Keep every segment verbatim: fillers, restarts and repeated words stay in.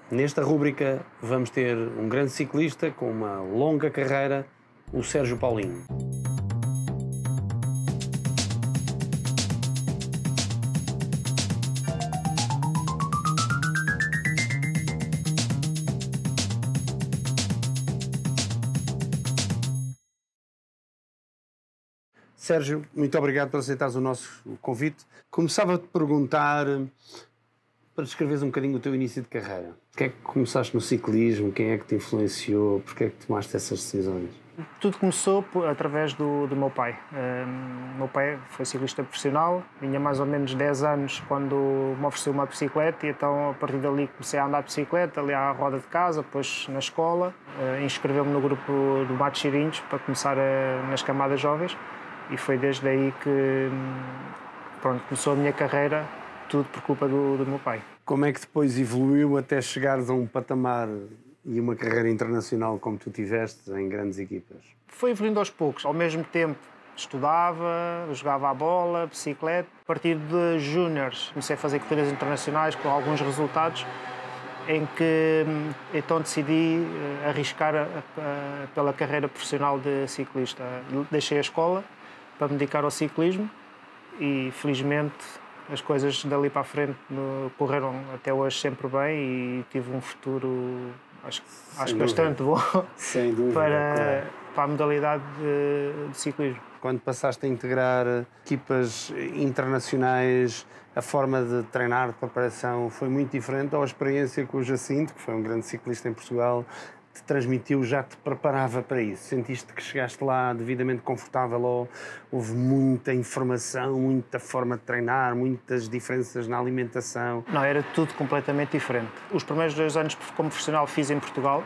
Nesta rúbrica vamos ter um grande ciclista com uma longa carreira, o Sérgio Paulinho. Sérgio, muito obrigado por aceitares o nosso convite. Começava a te perguntar, para descreveres um bocadinho o teu início de carreira. Porquê é que começaste no ciclismo? Quem é que te influenciou? Porquê é que tomaste essas decisões? Tudo começou por, através do, do meu pai. O meu pai foi ciclista profissional, tinha mais ou menos dez anos quando me ofereceu uma bicicleta e então a partir dali comecei a andar de bicicleta, ali à roda de casa, depois na escola. Inscreveu-me no grupo do Matos Chirinhos para começar a, nas camadas jovens e foi desde aí que pronto, começou a minha carreira, tudo por culpa do, do meu pai. Como é que depois evoluiu até chegares a um patamar e uma carreira internacional como tu tiveste em grandes equipas? Foi evoluindo aos poucos. Ao mesmo tempo estudava, jogava a bola, bicicleta. A partir de júniores comecei a fazer corridas internacionais com alguns resultados em que então decidi arriscar a, a, pela carreira profissional de ciclista. Deixei a escola para me dedicar ao ciclismo e felizmente as coisas dali para a frente correram até hoje sempre bem e tive um futuro acho, acho bastante bom Sem dúvida, para, claro. para a modalidade de, de ciclismo. Quando passaste a integrar equipas internacionais, a forma de treinar, de preparação, foi muito diferente ou a experiência com o Jacinto, que foi um grande ciclista em Portugal, te transmitiu, já te preparava para isso? Sentiste que chegaste lá devidamente confortável ou houve muita informação, muita forma de treinar, muitas diferenças na alimentação? Não, era tudo completamente diferente. Os primeiros dois anos como profissional fiz em Portugal,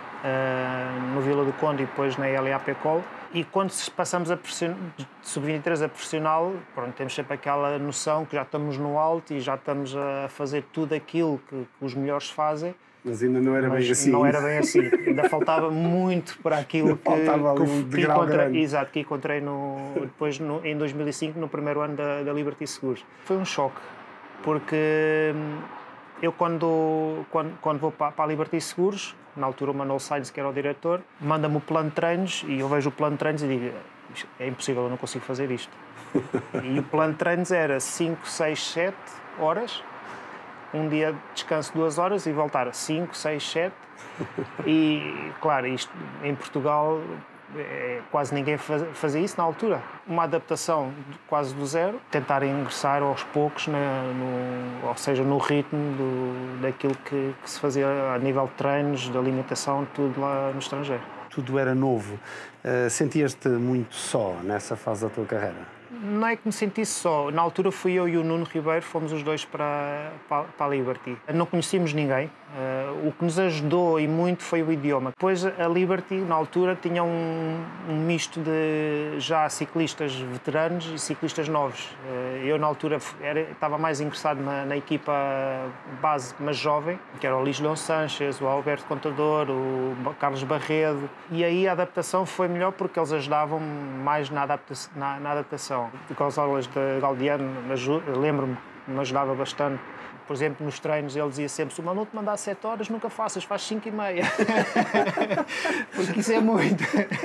no Vila do Conde e depois na L A P Col. E quando passamos a sub vinte e três a profissional, pronto, temos sempre aquela noção que já estamos no alto e já estamos a fazer tudo aquilo que, que os melhores fazem. Mas ainda não era Mas bem assim. Não era bem assim. Ainda faltava muito para aquilo que, faltava que, um que, encontrei, exato, que encontrei no, depois no, em dois mil e cinco, no primeiro ano da, da Liberty Seguros. Foi um choque, porque eu quando, quando, quando vou para, para a Liberty Seguros, na altura o Manuel Sainz, que era o diretor, manda-me o plano de treinos e eu vejo o plano de treinos e digo, é impossível, eu não consigo fazer isto. E o plano de treinos era cinco, seis, sete horas, um dia de descanso duas horas e voltar a cinco, seis, sete. E, claro, isto em Portugal é, quase ninguém faz, fazia isso na altura. Uma adaptação quase do zero, tentar ingressar aos poucos, na, no, ou seja, no ritmo do, daquilo que, que se fazia a nível de treinos, de alimentação, tudo lá no estrangeiro. Tudo era novo. Uh, sentias-te muito só nessa fase da tua carreira? Não é que me sentisse só. Na altura fui eu e o Nuno Ribeiro, fomos os dois para, para, para a Liberty. Não conhecíamos ninguém. Uh, o que nos ajudou e muito foi o idioma. Depois a Liberty, na altura, tinha um, um misto de já ciclistas veteranos e ciclistas novos. Uh, eu, na altura, era, estava mais ingressado na, na equipa base, mas jovem, que era o Luís Leão Sanches, o Alberto Contador, o Carlos Barredo. E aí a adaptação foi melhor porque eles ajudavam mais na, adapta na, na adaptação. Com as aulas de Galdiano, lembro-me que me ajudava bastante. Por exemplo, nos treinos ele dizia sempre: se o Manu te mandar sete horas, nunca faças, faz cinco e meia. Porque isso é muito.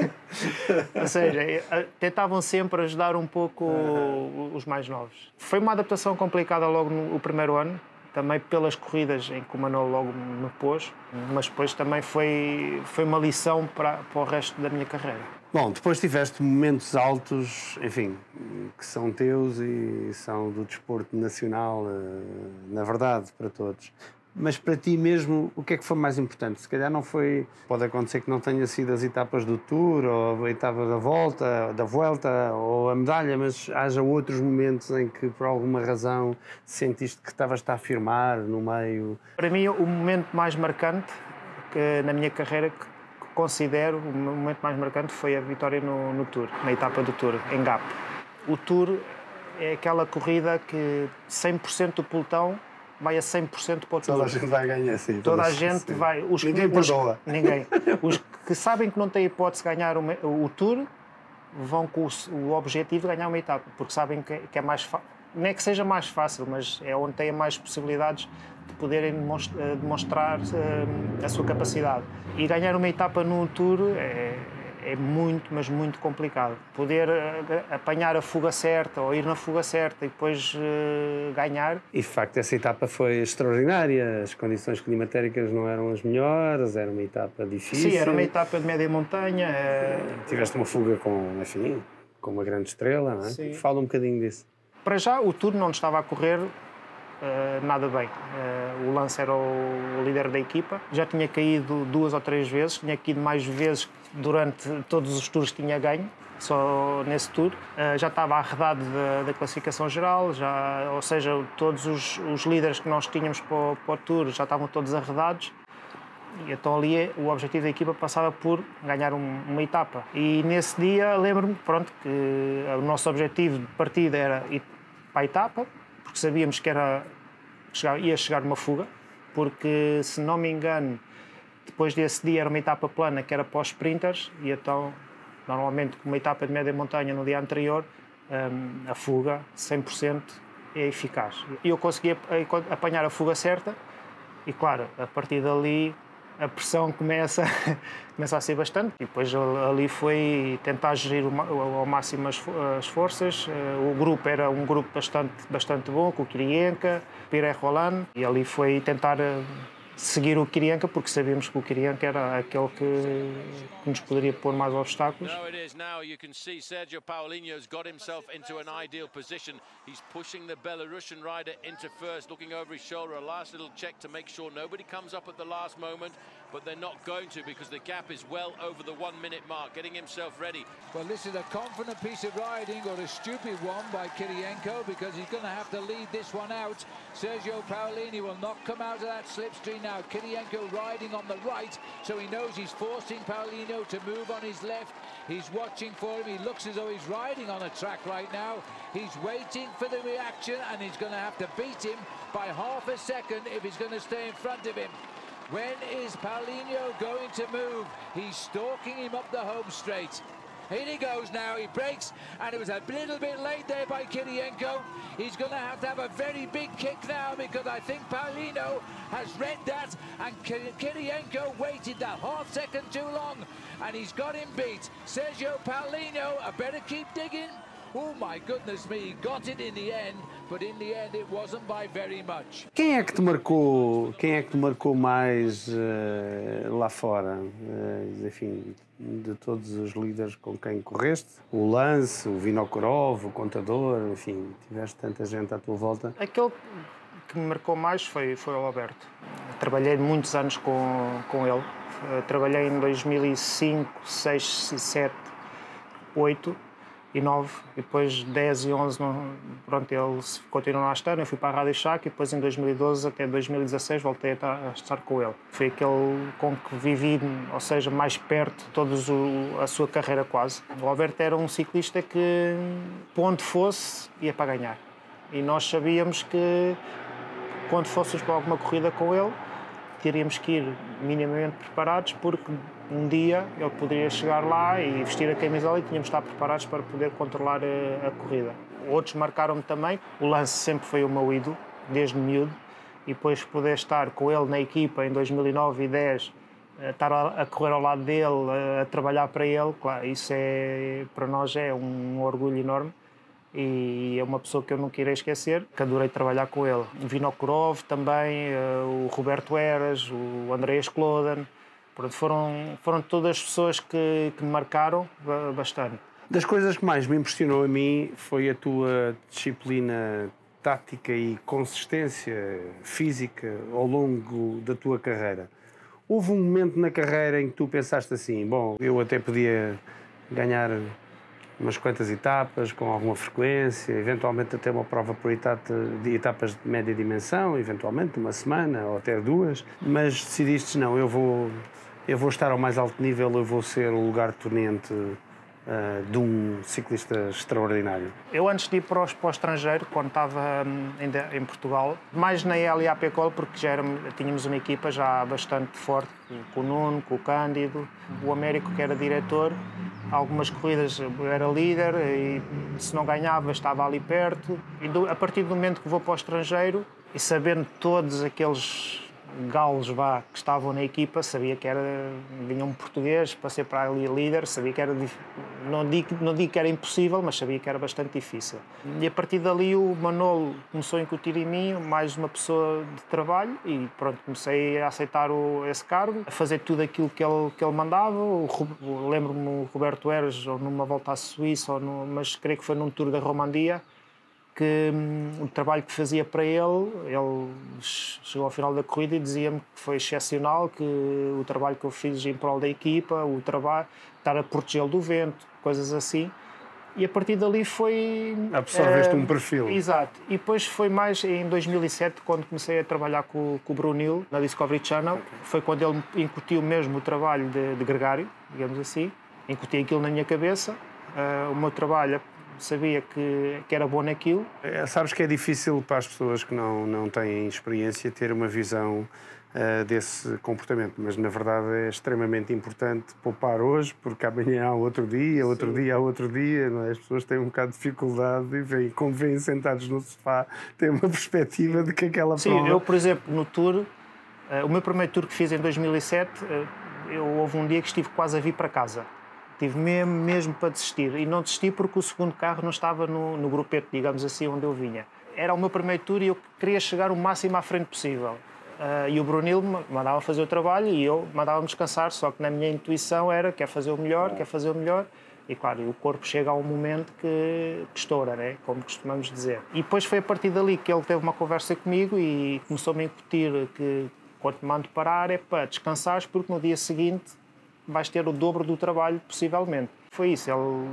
Ou seja, tentavam sempre ajudar um pouco os mais novos. Foi uma adaptação complicada logo no primeiro ano, também pelas corridas em que o Manuel logo me pôs, mas depois também foi, foi uma lição para, para o resto da minha carreira. Bom, depois tiveste momentos altos, enfim, que são teus e são do desporto nacional, na verdade, para todos. Mas para ti mesmo, o que é que foi mais importante? Se calhar não foi... Pode acontecer que não tenha sido as etapas do Tour, ou a etapa da volta, da Vuelta, ou a medalha, mas haja outros momentos em que, por alguma razão, sentiste que estavas-te a afirmar no meio... Para mim, o momento mais marcante que, na minha carreira, que considero o momento mais marcante, foi a vitória no, no Tour, na etapa do Tour, em Gap. O Tour é aquela corrida que cem por cento do pelotão vai a cem por cento para o Tour. Toda a gente vai ganhar, sim. Toda a gente sim. vai... Os ninguém que, perdoa. Os, ninguém. Os que sabem que não têm hipótese de ganhar o, o Tour vão com o, o objetivo de ganhar uma etapa, porque sabem que, que é mais fácil. Não é que seja mais fácil, mas é onde têm mais possibilidades de poderem demonstrar a sua capacidade. E ganhar uma etapa no Tour é, é muito, mas muito complicado. Poder apanhar a fuga certa ou ir na fuga certa e depois uh, ganhar. E de facto essa etapa foi extraordinária, as condições climatéricas não eram as melhores, era uma etapa difícil. Sim, era uma etapa de média montanha. Uh... Tiveste uma fuga com, enfim, com uma grande estrela, não é? Sim. Fala um bocadinho disso. Para já o Tour não estava a correr Uh, nada bem. Uh, o Lance era o líder da equipa, já tinha caído duas ou três vezes, tinha caído mais vezes durante todos os tours que tinha ganho, só nesse tour. Uh, já estava arredado da, da classificação geral, já, ou seja, todos os, os líderes que nós tínhamos para o, para o tour já estavam todos arredados. E então ali o objetivo da equipa passava por ganhar um, uma etapa. E nesse dia lembro-me, pronto, que o nosso objetivo de partida era ir para a etapa, porque sabíamos que era, ia chegar uma fuga, porque, se não me engano, depois desse dia era uma etapa plana que era para os sprinters, e então, normalmente, com uma etapa de média montanha no dia anterior, um, a fuga, cem por cento, é eficaz. E eu consegui apanhar a fuga certa, e claro, a partir dali, a pressão começa, começa a ser bastante. E depois ali foi tentar gerir ao máximo as, as forças. O grupo era um grupo bastante, bastante bom, com o Kirienka, Pierre Rolland, e ali foi tentar seguir o Kirienka, porque sabíamos que o Kirienka era aquele que, que nos poderia pôr mais obstáculos. Now you can see Sergio Paulinho's got himself into an ideal position. He's pushing the Belarusian rider into first, looking over his shoulder, a last little check to make sure nobody comes up at the last moment, but they're not going to because the gap is well over the one minute mark, getting himself ready. Well, this is a confident piece of riding, or a stupid one by Kirienko, because he's going to have to lead this one out. Sergio Paolini will not come out of that slipstream now. Kirienko riding on the right, so he knows he's forcing Paolino to move on his left. He's watching for him. He looks as though he's riding on a track right now. He's waiting for the reaction, and he's going to have to beat him by half a second if he's going to stay in front of him. When is Paulinho going to move? He's stalking him up the home straight. In he goes now, he breaks, and it was a little bit late there by Kirienko. He's going to have to have a very big kick now, because I think Paolino has read that, and Kirienko waited that half second too long, and he's got him beat. Sergio Paolino, I better keep digging. Oh my goodness me, he got it in the end, but in the end it wasn't by very much. Quem é que te marcou, quem é que te marcou mais uh, lá fora? Uh, enfim, de todos os líderes com quem correste? O Lance, o Vinokurov, o Contador, enfim, tiveste tanta gente à tua volta. Aquele que me marcou mais foi, foi o Alberto. Trabalhei muitos anos com, com ele. Trabalhei em dois mil e cinco, seis, sete, oito e nove, e depois dez e onze, pronto, ele continuou a estar. Eu fui para a Rádio Shack e depois em dois mil e doze até dois mil e dezasseis voltei a estar com ele. Foi aquele com que vivi, ou seja, mais perto, toda a sua carreira quase. O Alberto era um ciclista que, para onde fosse, ia para ganhar. E nós sabíamos que, quando fôssemos para alguma corrida com ele, teríamos que ir minimamente preparados, porque um dia ele poderia chegar lá e vestir a camisola e tínhamos de estar preparados para poder controlar a, a corrida. Outros marcaram-me também. O Lance sempre foi o meu ídolo, desde miúdo, e depois poder estar com ele na equipa em dois mil e nove e dez, estar a, a correr ao lado dele, a, a trabalhar para ele, claro, isso é, para nós é um orgulho enorme. E é uma pessoa que eu nunca irei esquecer, que adorei trabalhar com ele. O Vinokurov também, o Roberto Eras, o Andreas Kloden, foram, foram todas as pessoas que, que me marcaram bastante. Das coisas que mais me impressionou a mim foi a tua disciplina tática e consistência física ao longo da tua carreira. Houve um momento na carreira em que tu pensaste assim, bom, eu até podia ganhar umas quantas etapas, com alguma frequência, eventualmente até uma prova por etapa, de etapas de média dimensão, eventualmente uma semana ou até duas, mas decidiste, não, eu vou, eu vou estar ao mais alto nível, eu vou ser o lugar-tenente uh, de um ciclista extraordinário. Eu, antes de ir para o, para o estrangeiro, quando estava um, ainda em Portugal, mais na L A P Col, porque já era, tínhamos uma equipa já bastante forte, com o Nuno, com o Cândido, o Américo, que era diretor. Algumas corridas eu era líder e, se não ganhava, estava ali perto. E do, a partir do momento que vou para o estrangeiro, e sabendo todos aqueles galos vá, que estavam na equipa, sabia que era, vinha um português para ser para ali líder, sabia que era, não digo, não digo que era impossível, mas sabia que era bastante difícil. E a partir dali o Manolo começou a incutir em mim mais uma pessoa de trabalho e pronto, comecei a aceitar o, esse cargo, a fazer tudo aquilo que ele, que ele mandava. Lembro-me o Roberto Eres, ou numa volta à Suíça, ou no, mas creio que foi num tour da Romandia, que hum, o trabalho que fazia para ele, ele chegou ao final da corrida e dizia-me que foi excepcional, que o trabalho que eu fiz em prol da equipa, o trabalho, estar a protegê-lo do vento, coisas assim. E a partir dali foi... Absorveste uh, um perfil. Exato. E depois foi mais em dois mil e sete, quando comecei a trabalhar com, com o Brunil, na Discovery Channel. Okay. Foi quando ele incutiu mesmo o trabalho de, de gregário, digamos assim. Incutiu aquilo na minha cabeça. Uh, o meu trabalho... sabia que, que era bom naquilo. É, sabes que é difícil para as pessoas que não, não têm experiência ter uma visão uh, desse comportamento, mas na verdade é extremamente importante poupar hoje, porque amanhã há outro dia, outro Sim. dia há outro dia, não é? As pessoas têm um bocado de dificuldade e vêm, como vêm sentados no sofá, têm uma perspectiva de que aquela Sim, prova... eu, por exemplo, no tour, uh, o meu primeiro tour que fiz em dois mil e sete, uh, eu, houve um dia que estive quase a vir para casa. Tive mesmo, mesmo para desistir. E não desisti porque o segundo carro não estava no, no grupete, digamos assim, onde eu vinha. Era o meu primeiro tour e eu queria chegar o máximo à frente possível. Uh, e o Brunil mandava fazer o trabalho e eu mandava-me descansar, só que na minha intuição era quer fazer o melhor, quer fazer o melhor. E claro, o corpo chega a um momento que, que estoura, né? Como costumamos dizer. E depois foi a partir dali que ele teve uma conversa comigo e começou-me a incutir que quando te mando parar é para descansares, porque no dia seguinte vais ter o dobro do trabalho, possivelmente. Foi isso, ele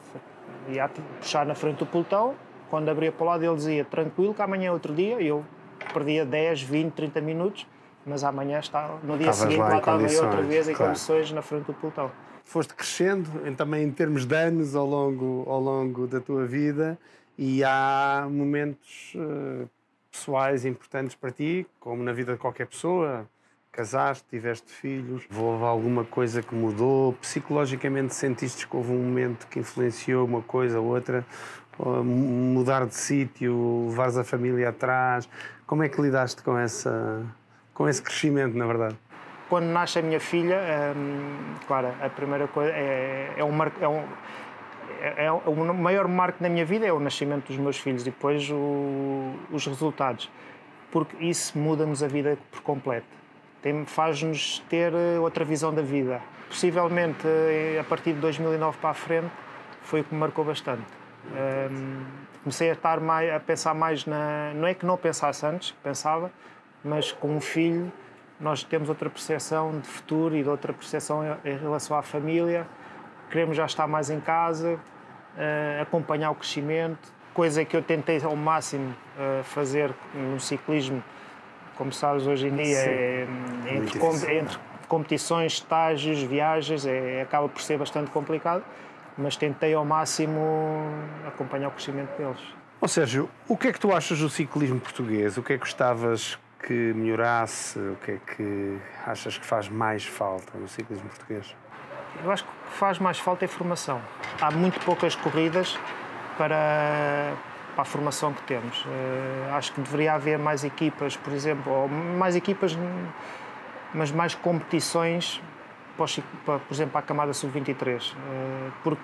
ia puxar na frente do pelotão, quando abria para o lado ele dizia tranquilo que amanhã é outro dia, e eu perdia dez, vinte, trinta minutos, mas amanhã está, no dia Estavas seguinte lá, lá estava eu outra vez em claro. condições na frente do pelotão. Foste crescendo também em termos de anos ao longo, ao longo da tua vida e há momentos uh, pessoais importantes para ti, como na vida de qualquer pessoa. Casaste, tiveste filhos, houve alguma coisa que mudou? Psicologicamente sentiste que houve um momento que influenciou uma coisa ou outra? Ou mudar de sítio, levares a família atrás? Como é que lidaste com, essa, com esse crescimento, na verdade? Quando nasce a minha filha, hum, claro, a primeira coisa é, é, um marco, é, um, é, é o maior marco na minha vida é o nascimento dos meus filhos e depois o, os resultados, porque isso muda-nos a vida por completo. Faz-nos ter outra visão da vida. Possivelmente, a partir de dois mil e nove para a frente, foi o que me marcou bastante. Um, comecei a, estar mais, a pensar mais na... Não é que não pensasse antes, pensava, mas com um filho nós temos outra percepção de futuro e de outra percepção em relação à família. Queremos já estar mais em casa, uh, acompanhar o crescimento, coisa que eu tentei ao máximo uh, fazer no ciclismo. Como sabes, hoje em dia, é, entre, com, entre competições, estágios, viagens, é, acaba por ser bastante complicado, mas tentei ao máximo acompanhar o crescimento deles. Ó Sérgio, o que é que tu achas do ciclismo português? O que é que gostavas que melhorasse? O que é que achas que faz mais falta no ciclismo português? Eu acho que o que faz mais falta é formação. Há muito poucas corridas para... para a formação que temos. Uh, acho que deveria haver mais equipas, por exemplo, ou mais equipas, mas mais competições, para, para, por exemplo, para a camada sub vinte e três. Uh, porque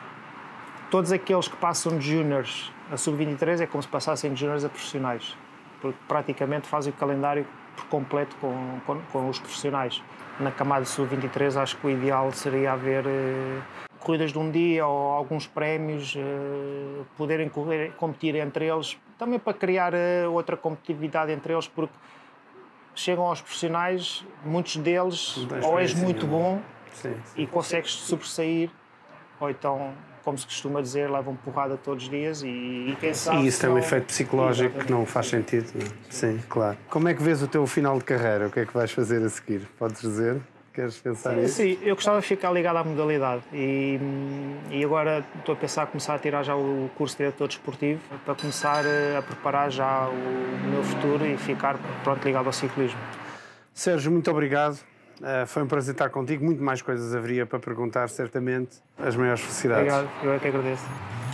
todos aqueles que passam de júniores a sub vinte e três é como se passassem de júniores a profissionais, porque praticamente fazem o calendário por completo com, com, com os profissionais. Na camada sub vinte e três acho que o ideal seria haver uh, corridas de um dia ou alguns prémios, uh, poderem correr, competir entre eles, também para criar uh, outra competitividade entre eles, porque chegam aos profissionais, muitos deles, ou és muito bom sim, sim. e consegues sobressair, ou então, como se costuma dizer, levam porrada todos os dias e, e quem sabe... E isso tem um não... efeito psicológico Exatamente. Que não faz sentido. Não? Sim, claro. Como é que vês o teu final de carreira? O que é que vais fazer a seguir? Podes dizer? Queres pensar sim, nisso? Sim, eu gostava de ficar ligado à modalidade e, e agora estou a pensar em começar a tirar já o curso de diretor desportivo para começar a preparar já o meu futuro e ficar pronto ligado ao ciclismo. Sérgio, muito obrigado. Uh, foi um prazer estar contigo. Muito mais coisas haveria para perguntar, certamente. As maiores felicidades. Obrigado, eu é que agradeço.